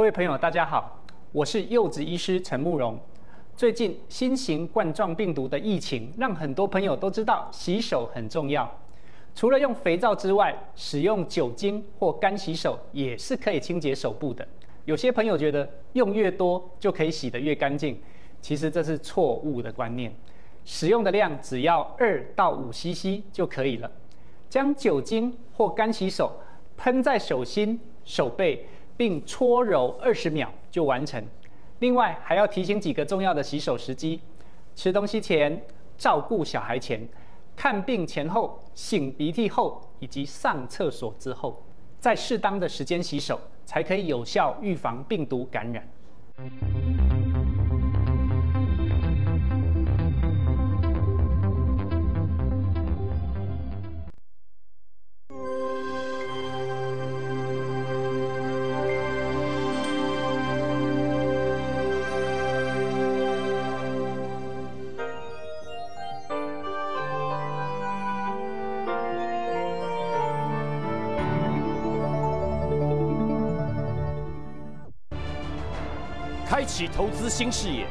各位朋友，大家好，我是柚子医师陈慕容。最近新型冠状病毒的疫情，让很多朋友都知道洗手很重要。除了用肥皂之外，使用酒精或干洗手也是可以清洁手部的。有些朋友觉得用越多就可以洗得越干净，其实这是错误的观念。使用的量只要2到5 cc 就可以了。将酒精或干洗手喷在手心、手背，并搓揉20秒就完成。另外还要提醒几个重要的洗手时机：吃东西前、照顾小孩前、看病前后、擤鼻涕后以及上厕所之后，在适当的时间洗手，才可以有效预防病毒感染。 开启投资新视野，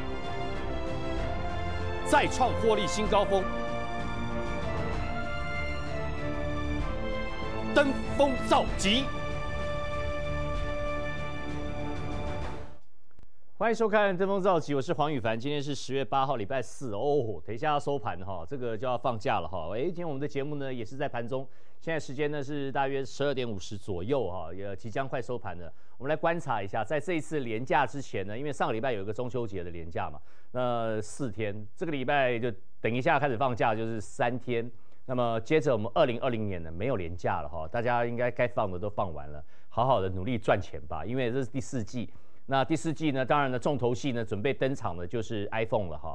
再创获利新高峰，登峰造极。欢迎收看《登峰造极》，我是黄宇凡。今天是10月8号，礼拜4哦。等一下要收盘哈，这个就要放假了哈。今天我们的节目呢也是在盘中，现在时间呢是大约12点50左右哈，也即将快收盘了。我们来观察一下，在这一次连假之前呢，因为上个礼拜有一个中秋节的连假嘛，那4天，这个礼拜就等一下开始放假，就是3天。那么接着我们2020年呢没有连假了哈，大家应该该放的都放完了，好好的努力赚钱吧，因为这是第4季。那第4季呢，当然呢重头戏呢准备登场的就是 iPhone 了哈，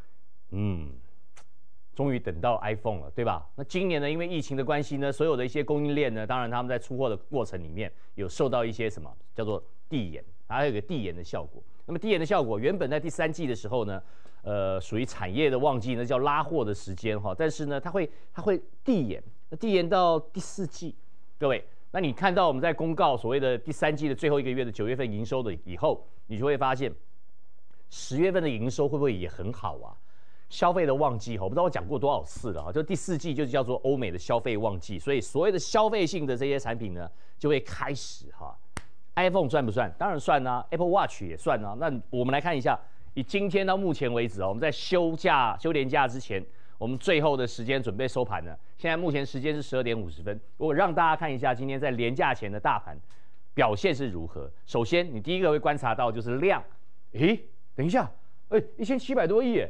终于等到 iPhone 了，对吧？那今年呢，因为疫情的关系呢，所有的一些供应链呢，当然他们在出货的过程里面有受到一些什么叫做递延，还有一个递延的效果。那么递延的效果，原本在第3季的时候呢，属于产业的旺季呢，叫拉货的时间哈，但是呢，它会递延，递延到第4季。各位，那你看到我们在公告所谓的第3季的最后1个月的9月份营收的以后，你就会发现10月份的营收会不会也很好啊？消费的旺季，我不知道我讲过多少次了哈，就第4季就叫做欧美的消费旺季，所以所谓的消费性的这些产品呢，就会开始哈。iPhone 算不算？当然算啊 ，Apple Watch 也算啊。那我们来看一下，以今天到目前为止啊，我们在休年假之前，我们最后的时间准备收盘了。现在目前时间是12点50分，我让大家看一下今天在连假前的大盘表现是如何。首先，你第一个会观察到就是量，等一下，1700多亿耶。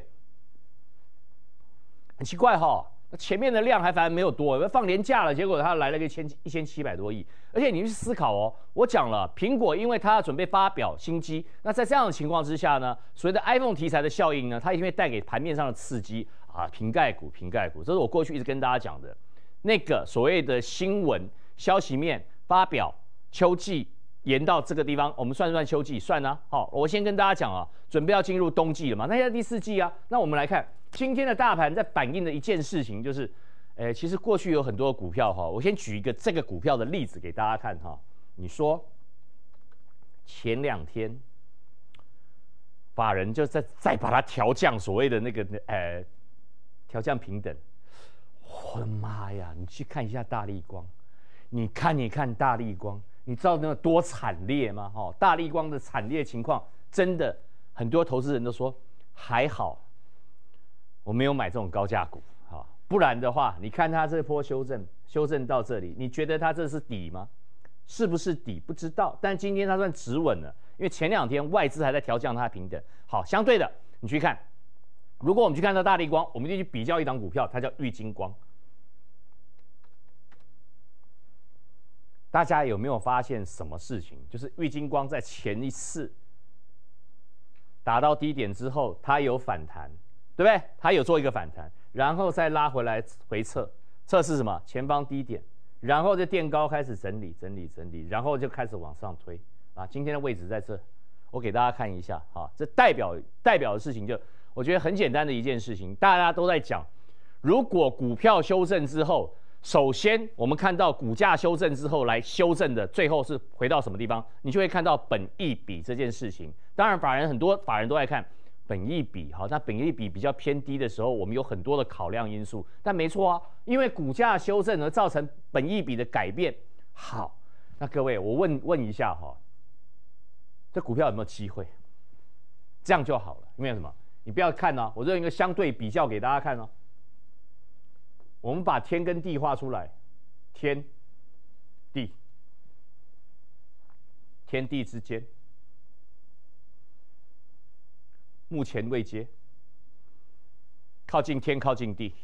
很奇怪哈，前面的量还反而没有多，放连假了，结果它来了个1700多亿，而且你去思考哦，我讲了，苹果因为它要准备发表新机，那在这样的情况之下呢，所谓的 iPhone 题材的效应呢，它一定会带给盘面上的刺激啊，瓶盖股，这是我过去一直跟大家讲的，那个所谓的新闻消息面发表秋季延到这个地方，我们算不算秋季？算啊，好，我先跟大家讲啊，准备要进入冬季了嘛，那现在第4季啊，那我们来看。今天的大盘在反映的一件事情就是，其实过去有很多股票哈，我先举一个这个股票的例子给大家看哈。你说前2天，法人就再把它调降所谓的那个调降平等，我的妈呀！你去看一下大立光，你看大立光，你知道那多惨烈吗？大立光的惨烈情况，真的很多投资人都说还好。我没有买这种高价股，不然的话，你看它这波修正到这里，你觉得它这是底吗？是不是底？不知道。但今天它算止稳了，因为前2天外资还在调降它的平等。好，相对的，你去看，如果我们去看到大立光，我们就去比较一档股票，它叫玉晶光。大家有没有发现什么事情？就是玉晶光在前一次打到低点之后，它有反弹。对不对？它有做一个反弹，然后再拉回来回测，测试什么？前方低点，然后就垫高开始整理，然后就开始往上推啊。今天的位置在这，我给大家看一下哈，这代表的事情就我觉得很简单的一件事情，大家都在讲，如果股票修正之后， 首先我们看到股价修正之后来修正的，最后是回到什么地方？你就会看到本益比这件事情。当然，很多法人都爱看本益比，好，那本益比比较偏低的时候，我们有很多的考量因素。但没错啊，因为股价修正而造成本益比的改变。好，那各位，我问一下哈，这股票有没有机会？这样就好了。因为什么？你不要看哦，我用一个相对比较给大家看哦。我们把天跟地画出来，天地之间，目前位阶，靠近天，靠近地，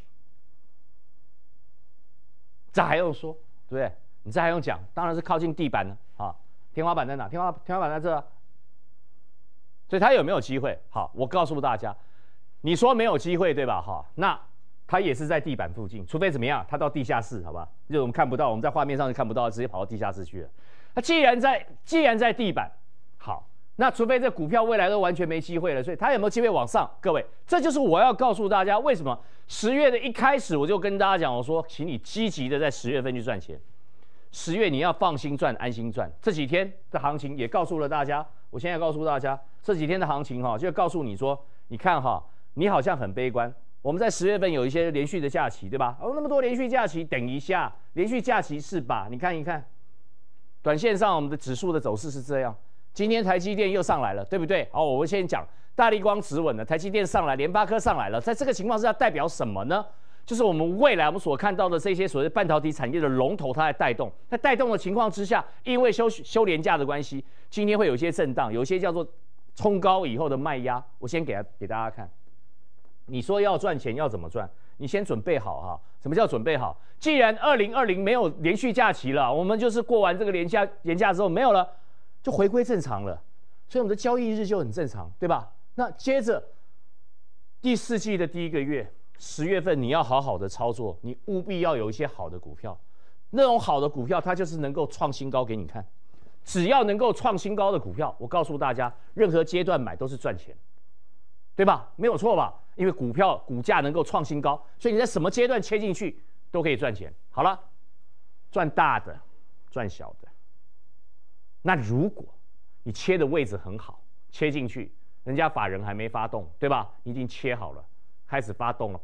这还用说，对不对？你这还用讲？当然是靠近地板了啊！天花板在哪？天花板在这啊。所以它有没有机会？好，我告诉大家，你说没有机会，对吧？哈，那它也是在地板附近，除非怎么样，它到地下室，好吧？就是我们看不到，我们在画面上是看不到，直接跑到地下室去了。那既然在地板，好，那除非这股票未来都完全没机会了，所以它有没有机会往上？各位，这就是我要告诉大家，为什么10月的一开始我就跟大家讲，我说，请你积极的在10月份去赚钱。10月你要放心赚，安心赚。这几天的行情也告诉了大家，我现在告诉大家，这几天的行情哈，就告诉你说，你看哈，你好像很悲观。我们在10月份有一些连续的假期，对吧？那么多连续假期，等一下，连续假期是吧？你看一看，短线上我们的指数的走势是这样。今天台积电又上来了，对不对？好，我们先讲大立光止稳了，台积电上来，联发科上来了，在这个情况之下代表什么呢？就是我们未来我们所看到的这些所谓的半导体产业的龙头，它在带动。在带动的情况之下，因为休连假的关系，今天会有一些震荡，有一些叫做冲高以后的卖压。我先给大家看。你说要赚钱要怎么赚？你先准备好哈。什么叫准备好？既然2020没有连续假期了，我们就是过完这个连假之后没有了，就回归正常了。所以我们的交易日就很正常，对吧？那接着第4季的第1个月。10月份你要好好的操作，你务必要有一些好的股票，那种好的股票它就是能够创新高给你看。只要能够创新高的股票，我告诉大家，任何阶段买都是赚钱，对吧？没有错吧？因为股价能够创新高，所以你在什么阶段切进去都可以赚钱。好了，赚大的，赚小的。那如果你切的位置很好，切进去，人家法人还没发动，对吧？你已经切好了。开始发动了，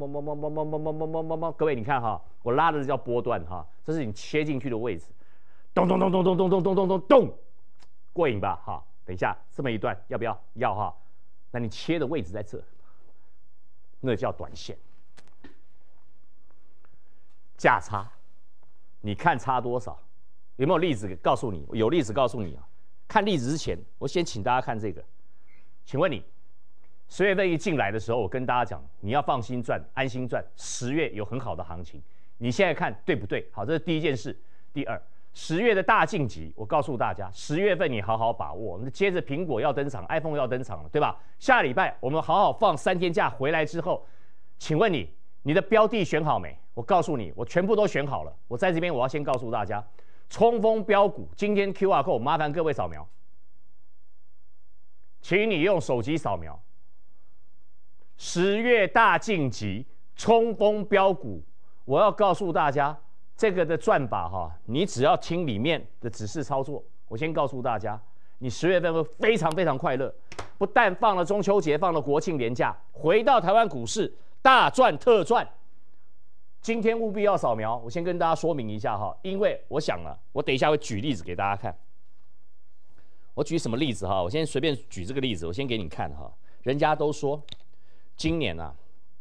各位你看哈，我拉的叫波段哈，这是你切进去的位置，咚咚咚咚咚咚咚咚咚咚咚，过瘾吧哈？等一下这么一段要不要？要哈，那你切的位置在这，那叫短线，价差，你看差多少？有没有例子告诉你？有例子告诉你啊？看例子之前，我先请大家看这个，请问你？10月份一进来的时候，我跟大家讲，你要放心赚，安心赚。10月有很好的行情，你现在看对不对？好，这是第一件事。第二，10月的大晋级，我告诉大家，10月份你好好把握。接着苹果要登场 ，iPhone 要登场了，对吧？下礼拜我们好好放3天假，回来之后，请问你的标的选好没？我告诉你，我全部都选好了。我在这边我要先告诉大家，冲锋标股，今天 QR code 麻烦各位扫描，请你用手机扫描。10月大晋级，冲锋标股，我要告诉大家，这个的赚法哈，你只要听里面的指示操作。我先告诉大家，你10月份会非常非常快乐，不但放了中秋节，放了国庆连假，回到台湾股市大赚特赚。今天务必要扫描，我先跟大家说明一下哈，因为我想了，我等一下会举例子给大家看。我举什么例子哈？我先随便举这个例子，我先给你看哈。人家都说。今年啊，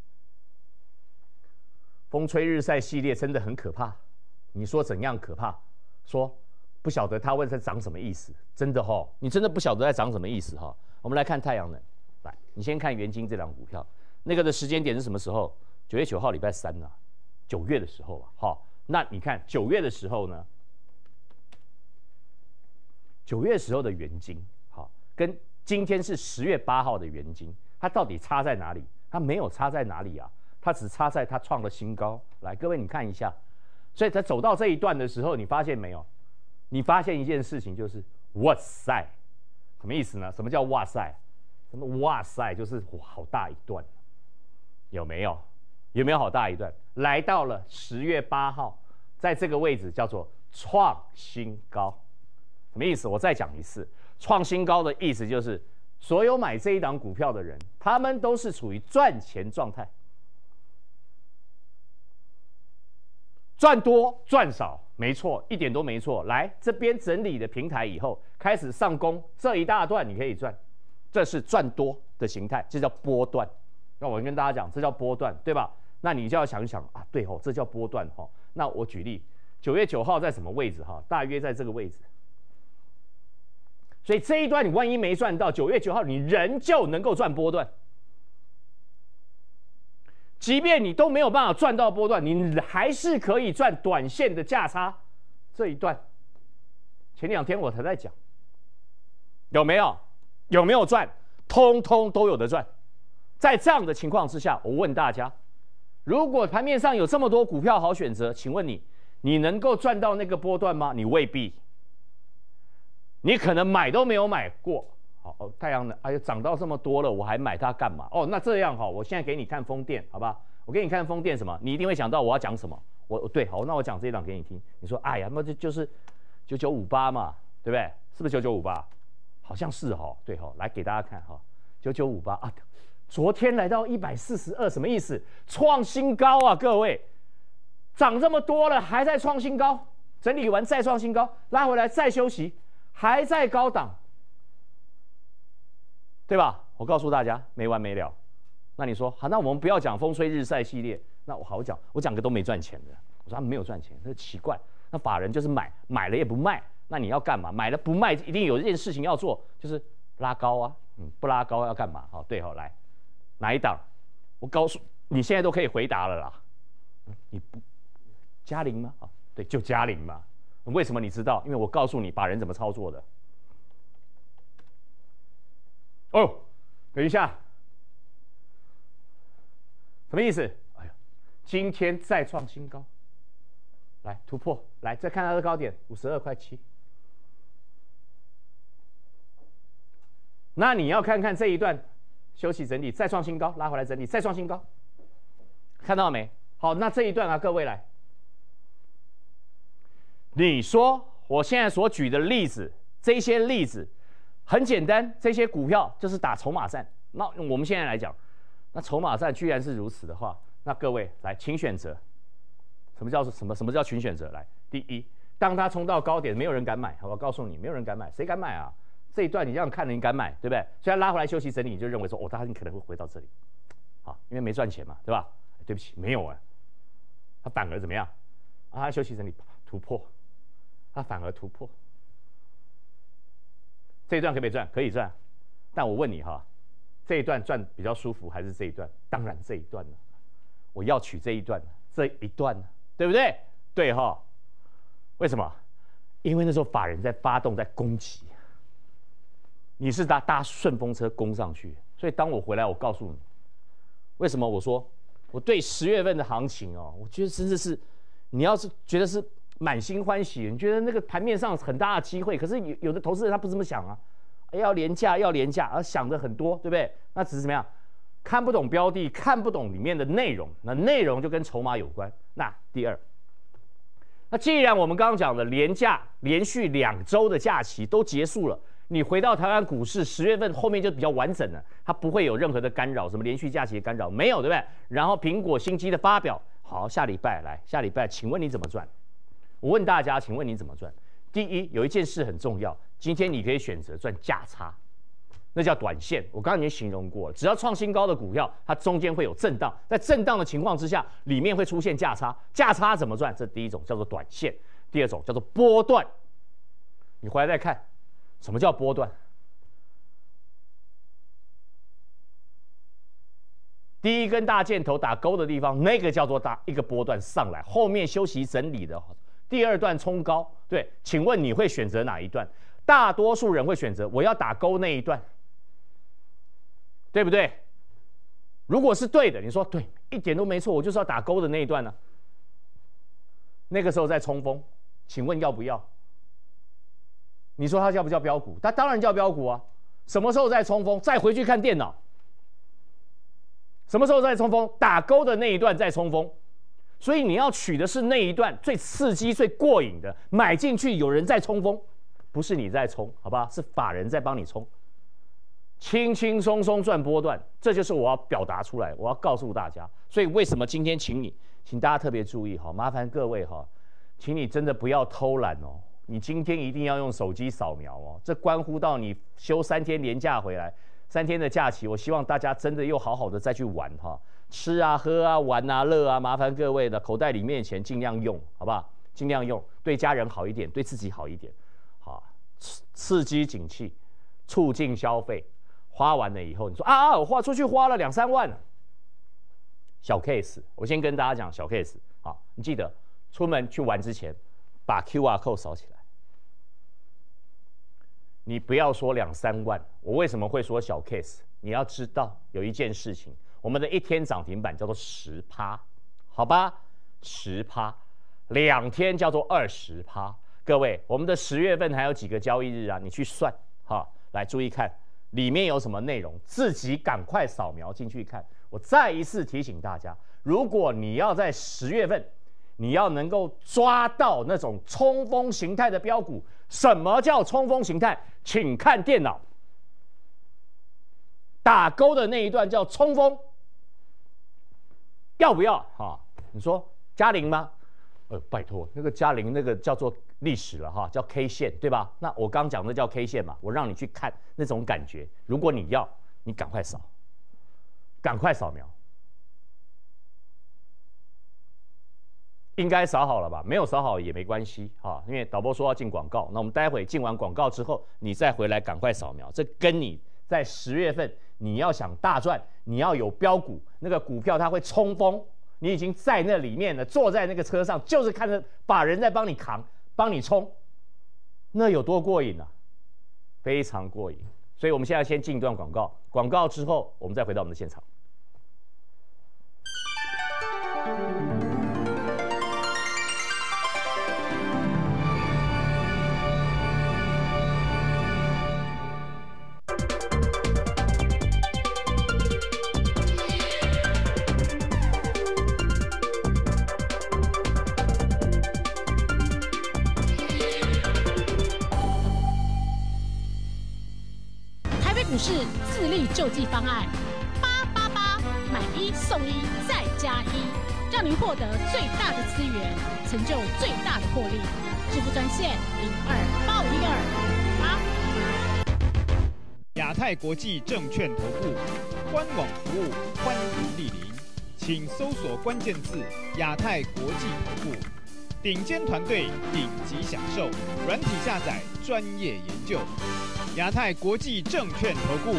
风吹日晒系列真的很可怕。你说怎样可怕？说不晓得它会在涨什么意思？真的哈，你真的不晓得在涨什么意思哈。我们来看太阳能，来，你先看元晶这档股票，那个的时间点是什么时候？9月9号礼拜3啊，9月的时候啊。好，那你看9月的时候呢？9月时候的元晶，好，跟今天是10月8号的元晶。它到底差在哪里？它没有差在哪里啊？它只差在它创了新高。来，各位你看一下，所以它走到这一段的时候，你发现没有？你发现一件事情就是，哇塞，什么意思呢？什么叫哇塞？什么哇塞？就是哇，好大一段，有没有？ 有没有好大一段？来到了10月8号，在这个位置叫做创新高，什么意思？我再讲一次，创新高的意思就是所有买这一档股票的人，他们都是处于赚钱状态，赚多赚少，没错，一点都没错。来这边整理的平台以后，开始上攻，这一大段你可以赚，这是赚多的形态，这叫波段。那我跟大家讲，这叫波段，对吧？那你就要想一想啊，对哦，这叫波段哈。那我举例，9月9号在什么位置哈？大约在这个位置。所以这一段你万一没赚到，9月9号你仍旧能够赚波段。即便你都没有办法赚到波段，你还是可以赚短线的价差。这一段，前2天我才在讲，有没有？有没有赚？通通都有的赚。在这样的情况之下，我问大家，如果盘面上有这么多股票好选择，请问你能够赚到那个波段吗？你未必，你可能买都没有买过。好，太阳能，哎呀，涨到这么多了，我还买它干嘛？哦，那这样哈，我现在给你看风电，好吧？我给你看风电什么？你一定会想到我要讲什么。对，好，那我讲这一档给你听。你说，哎呀，那就是9958嘛，对不对？是不是9958？好像是哈，对哈，来给大家看哈，9958啊。昨天来到142，什么意思？创新高啊，各位，涨这么多了，还在创新高，整理完再创新高，拉回来再休息，还在高档，对吧？我告诉大家，没完没了。那你说好，那我们不要讲风吹日晒系列，那我好讲，我讲个都没赚钱的。我说他们没有赚钱，那奇怪。那法人就是买了也不卖，那你要干嘛？买了不卖，一定有一件事情要做，就是拉高啊。不拉高要干嘛？好，对，好来。哪一档？我告诉你，现在都可以回答了啦。你不嘉陵吗？啊，对，就嘉陵嘛。为什么你知道？因为我告诉你法人怎么操作的。哦，等一下，什么意思？哎呀，今天再创新高，来突破，来再看它的高点52.7。那你要看看这一段。休息整理，再创新高，拉回来整理，再创新高，看到没？好，那这一段啊，各位来，你说我现在所举的例子，这些例子很简单，这些股票就是打筹码战。那我们现在来讲，那筹码战居然是如此的话，那各位来，请选择。什么叫群选择？来，第一，当它冲到高点，没有人敢买，好吧？告诉你，没有人敢买，谁敢买啊？这一段你这样看了，你敢买，对不对？所以它拉回来休息整理，你就认为说，它可能会回到这里，好，因为没赚钱嘛，对吧？对不起，没有啊，它反而怎么样？它休息整理突破，它反而突破。这一段可不可以赚？可以赚，但我问你哈，这一段赚比较舒服还是这一段？当然这一段了，我要取这一段，对不对？对哈，为什么？因为那时候法人在发动，在攻击。你是搭顺风车攻上去，所以当我回来，我告诉你，为什么我说我对10月份的行情哦，我觉得真的是，你要是觉得是满心欢喜，你觉得那个盘面上很大的机会，可是有的投资人他不这么想啊，要廉价，而想的很多，对不对？那只是怎么样，看不懂标的，看不懂里面的内容，那内容就跟筹码有关。那第二，那既然我们刚刚讲的连续2周的假期都结束了。你回到台湾股市10月份后面就比较完整了，它不会有任何的干扰，什么连续假期的干扰没有，对不对？然后苹果新机的发表，好，下礼拜，请问你怎么赚？我问大家，请问你怎么赚？第一，有一件事很重要，今天你可以选择赚价差，那叫短线。我刚刚已经形容过了，只要创新高的股票，它中间会有震荡，在震荡的情况之下，里面会出现价差。价差怎么赚？这第一种叫做短线，第二种叫做波段。你回来再看。什么叫波段？第一根大箭头打勾的地方，那个叫做一个波段上来，后面休息整理的第二段冲高。对，请问你会选择哪一段？大多数人会选择我要打勾那一段，对不对？如果是对的，你说对，一点都没错，我就是要打勾的那一段呢。那个时候在冲锋，请问要不要？你说它叫不叫标股？它当然叫标股啊！什么时候在冲锋？再回去看电脑。什什么时候在冲锋？打勾的那一段在冲锋。所以你要取的是那一段最刺激、最过瘾的，买进去有人在冲锋，不是你在冲，好吧？是法人在帮你冲，轻轻松松赚波段，这就是我要表达出来，我要告诉大家。所以为什么今天请大家特别注意哈，麻烦各位哈，请你真的不要偷懒哦，你今天一定要用手机扫描哦，这关乎到你休3天连假回来，3天的假期，我希望大家真的又好好的再去玩哈。吃啊、喝啊、玩啊、乐啊，麻烦各位的口袋里面的钱尽量用，好不好？尽量用，对家人好一点，对自己好一点，好，刺激景气，促进消费。花完了以后，你说我出去花了2、3万，小 case。我先跟大家讲小 case， 好，你记得出门去玩之前，把 QR code 扫起来。你不要说2、3万，我为什么会说小 case？ 你要知道有一件事情。我们的1天涨停板叫做10%，好吧，10%，2天叫做20%。各位，我们的10月份还有几个交易日啊？你去算，好，来注意看里面有什么内容，自己赶快扫描进去看。我再一次提醒大家，如果你要在10月份，你要能够抓到那种冲锋形态的标股，什么叫冲锋形态？请看电脑，打勾的那一段叫冲锋。要不要你说嘉陵吗？拜托，那个嘉陵那个叫做历史了哈，叫 K 线对吧？那我刚讲的叫 K 线嘛，我让你去看那种感觉。如果你要，你赶快扫，赶快扫描，应该扫好了吧？没有扫好也没关系因为导播说要进广告，那我们待会进完广告之后，你再回来赶快扫描。这跟你在10月份你要想大赚，你要有标股，那个股票它会冲锋，你已经在那里面了，坐在那个车上，就是看着法人在帮你扛，帮你冲，那有多过瘾啊？非常过瘾。所以我们现在先进一段广告，广告之后我们再回到我们的现场。 股市自力救济方案888买1送1再加1，让您获得最大的资源，成就最大的获利。支付专线0285125888。 亚太国际证券投顾官网服务欢迎莅临，请搜索关键字亚太国际投顾，顶尖团队，顶级享受，软体下载，专业研究。亚太国际证券投顾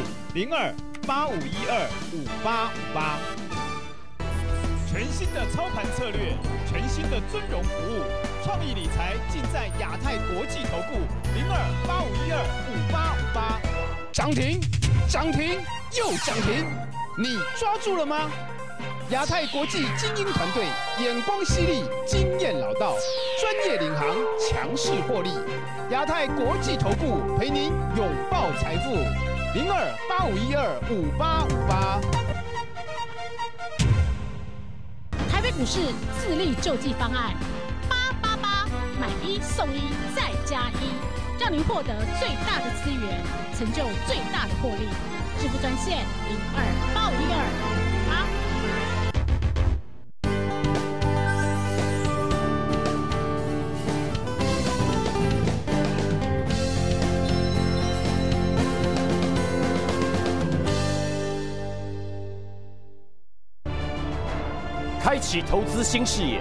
02-8512-5858，全新的操盘策略，全新的尊荣服务，创意理财尽在亚太国际投顾02-8512-5858。涨停，涨停又涨停，你抓住了吗？亚太国际精英团队，眼光犀利，经验老道，专业领航，强势获利。亚太国际投顾陪您拥抱财富，02-8512-5858。 台北股市自力救济方案888买1送1再加1，让您获得最大的资源，成就最大的获利。支付专线02-8512-5858。 开启投资新视野，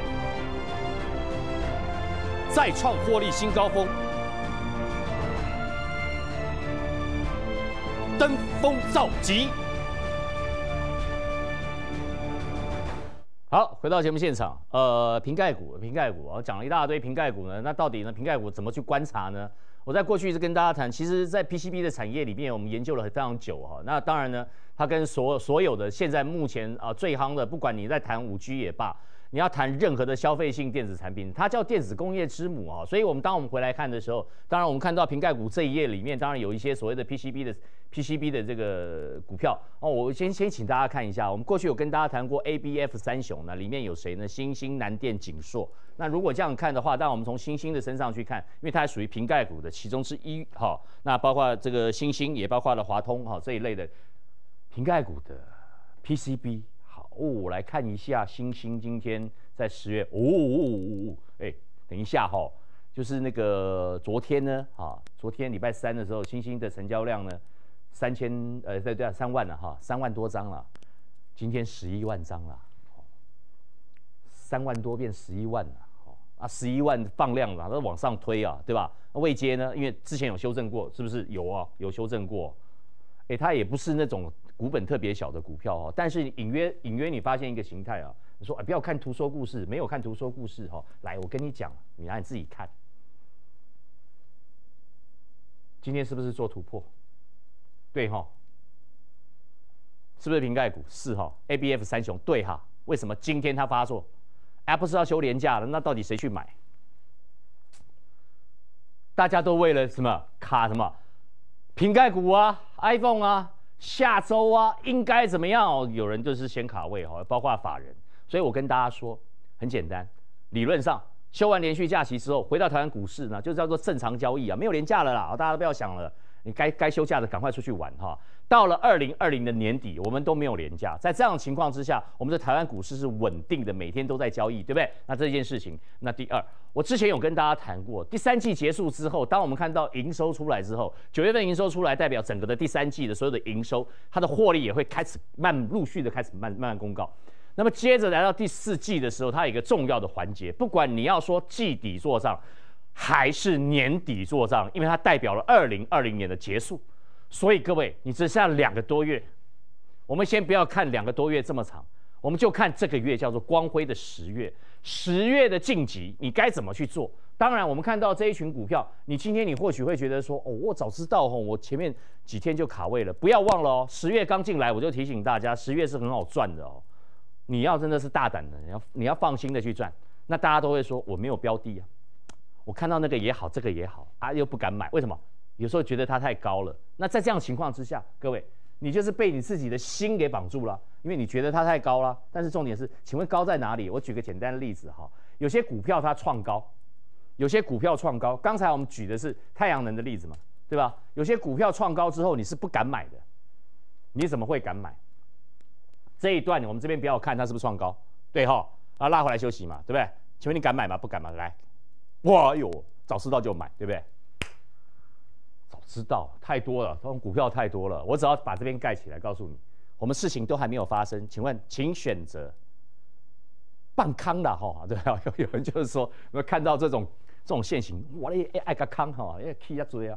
再创获利新高峰，登峰造极。好，回到节目现场，瓶盖股，我讲了一大堆瓶盖股呢，那到底呢，瓶盖股怎么去观察呢？我在过去一直跟大家谈，其实，在 PCB 的产业里面，我们研究了非常久哈。那当然呢，它跟所有的现在目前最夯的，不管你在谈5G 也罢， 你要谈任何的消费性电子产品，它叫电子工业之母啊。所以当我们回来看的时候，当然我们看到瓶盖股这一页里面，当然有一些所谓的 PCB 的这个股票哦。我先请大家看一下，我们过去有跟大家谈过 ABF 三雄呢，里面有谁呢？新兴、南电、景硕。那如果这样看的话，当然我们从新兴的身上去看，因为它还属于瓶盖股的其中之一哈。那包括这个新兴，也包括了华通哈这一类的瓶盖股的 PCB。我来看一下新兴今天在10月等一下就是那个昨天呢昨天礼拜3的时候，新兴的成交量呢3万了3万多张了，今天11万张了，3万多变11万了11万放量了，都往上推啊，对吧？那位阶呢？因为之前有修正过，是不是有啊？有修正过，它也不是那种股本特别小的股票但是隐约你发现一个形态啊，你说不要看图说故事，没有看图说故事来我跟你讲，你让你自己看，今天是不是做突破？对是不是瓶盖股？是ABF 三雄对为什么今天它发作？不是要休连假了，那到底谁去买？大家都为了什么卡什么瓶盖股啊 ，iPhone 啊。下周应该怎么样有人就是先卡位包括法人，所以我跟大家说，很简单，理论上休完连续假期之后，回到台湾股市呢，就叫做正常交易没有连假了啦，大家都不要想了，你该休假的赶快出去玩到了2020的年底，我们都没有连假，在这样的情况之下，我们的台湾股市是稳定的，每天都在交易，对不对？那这件事情，那第二，我之前有跟大家谈过，第3季结束之后，当我们看到营收出来之后，9月份营收出来，代表整个的第3季的所有的营收，它的获利也会开始陆续的开始慢慢公告。那么接着来到第4季的时候，它有一个重要的环节，不管你要说季底做账还是年底做账，因为它代表了2020年的结束。所以各位，你只剩下2个多月，我们先不要看2个多月这么长，我们就看这个月叫做光辉的10月，10月的晋级，你该怎么去做？当然，我们看到这一群股票，你今天你或许会觉得说，我早知道我前面几天就卡位了。不要忘了10月刚进来，我就提醒大家，10月是很好赚的你要真的是大胆的，你要放心的去赚。那大家都会说我没有标的我看到那个也好，这个也好又不敢买，为什么？有时候觉得它太高了。那在这样的情况之下，各位，你就是被你自己的心给绑住了，因为你觉得它太高了。但是重点是，请问高在哪里？我举个简单的例子有些股票它创高，有些股票创高。刚才我们举的是太阳能的例子嘛，对吧？有些股票创高之后，你是不敢买的，你怎么会敢买？这一段我们这边不要看它是不是创高，对拉回来休息嘛，对不对？请问你敢买吗？不敢吗？来，早知道就买，对不对？知道太多了，这种股票太多了，我只要把这边盖起来，告诉你，我们事情都还没有发生，请问，请选择半康的对有人就是说，有没有看到这种现形？我爱个康key 要追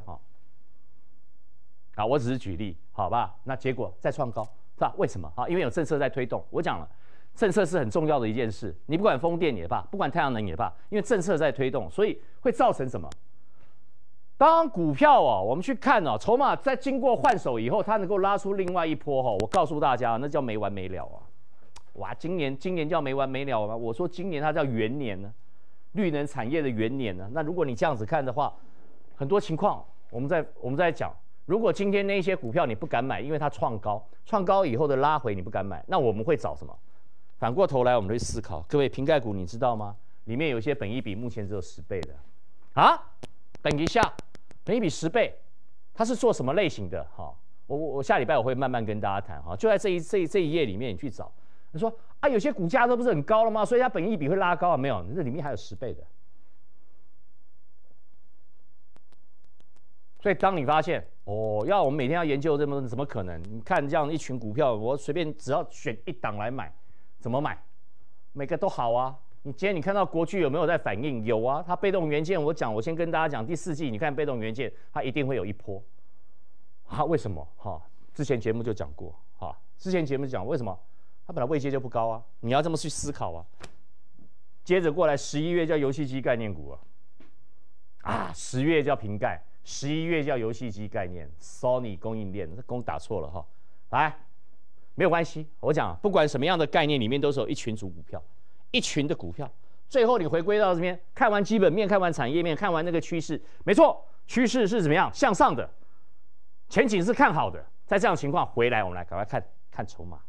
我只是举例，好吧？那结果再创高，是吧？为什么因为有政策在推动。我讲了，政策是很重要的一件事，你不管风电也罢，不管太阳能也罢，因为政策在推动，所以会造成什么？当股票我们去看筹码在经过换手以后，它能够拉出另外一波我告诉大家，那叫没完没了哇，今年叫没完没了吗？我说今年它叫元年呢，绿能产业的元年呢。那如果你这样子看的话，很多情况我们在讲，如果今天那些股票你不敢买，因为它创高以后的拉回你不敢买，那我们会找什么？反过头来我们会思考，各位瓶盖股你知道吗？里面有一些本益比目前只有10倍的等一下。本益比10倍，它是做什么类型的？我下礼拜我会慢慢跟大家谈就在这一页里面你去找。你说有些股价都不是很高了吗？所以它本益比会拉高没有，这里面还有10倍的。所以当你发现要我们每天要研究怎么可能？你看这样一群股票，我随便只要选一档来买，怎么买？每个都好你今天你看到国巨有没有在反应？有它被动元件我先跟大家讲，第4季你看被动元件它一定会有一波为什么之前节目就讲过之前节目讲为什么它本来位阶就不高你要这么去思考接着过来11月叫游戏机概念股10月叫瓶盖，11月叫游戏机概念 ，Sony 供应链，这公打错了来，没有关系，我讲不管什么样的概念里面都是有一群组股票。 一群的股票，最后你回归到这边，看完基本面，看完产业面，看完那个趋势，没错，趋势是怎么样向上的，前景是看好的。在这样的情况回来，我们来赶快看筹码。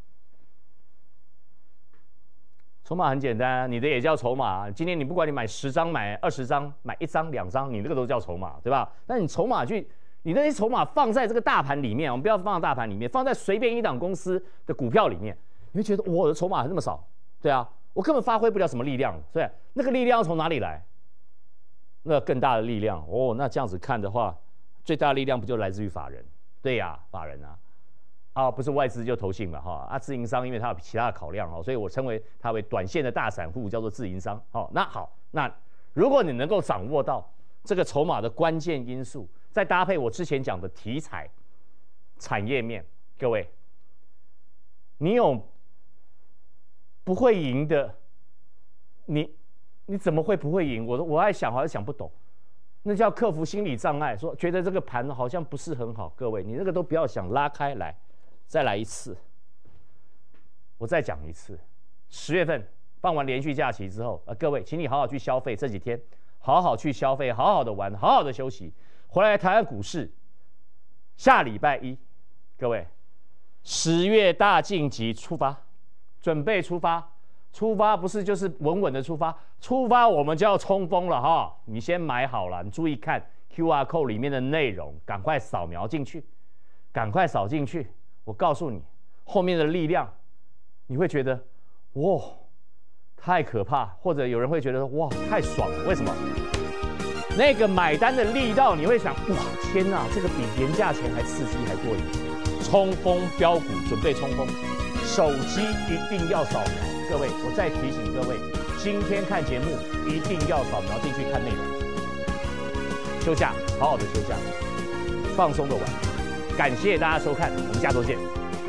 筹码很简单，你的也叫筹码。今天你不管你买10张、买20张、买1张、2张，你这个都叫筹码，对吧？但你筹码你那些筹码放在这个大盘里面，我们不要放在大盘里面，放在随便一档公司的股票里面，你会觉得我的筹码还那么少，对啊，我根本发挥不了什么力量，对，那个力量从哪里来？那更大的力量哦，那这样子看的话，最大的力量不就来自于法人？对呀，法人啊，不是外资就投信嘛，哈自营商因为它有其他的考量所以我称为它为短线的大散户，叫做自营商。那如果你能够掌握到这个筹码的关键因素，再搭配我之前讲的题材、产业面，各位，你有不会赢的，你怎么会不会赢？我在想，好像想不懂。那叫克服心理障碍，说觉得这个盘好像不是很好。各位，你那个都不要想，拉开来，再来一次。我再讲一次，10月份放完连续假期之后，各位，请你好好去消费，这几天好好去消费，好好的玩，好好的休息。回来台湾股市，下礼拜一，各位，10月大晋级出发，准备出发。出发不是就是稳稳的出发，出发我们就要冲锋了哈！你先买好了，你注意看 QR code 里面的内容，赶快扫描进去，赶快扫进去。我告诉你，后面的力量，你会觉得哇，太可怕，或者有人会觉得哇，太爽了。为什么？那个买单的力道，你会想哇，天哪，这个比廉价钱还刺激还过瘾。冲锋标股，准备冲锋，手机一定要扫描。各位，我再提醒各位，今天看节目一定要扫描进去看内容。休假，好好的休假，放松的玩。感谢大家收看，我们下周见。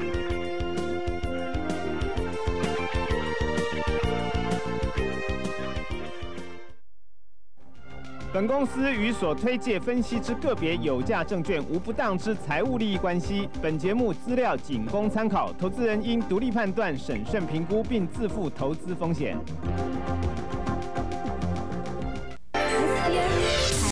本公司与所推介分析之个别有价证券无不当之财务利益关系。本节目资料仅供参考，投资人应独立判断、审慎评估，并自负投资风险。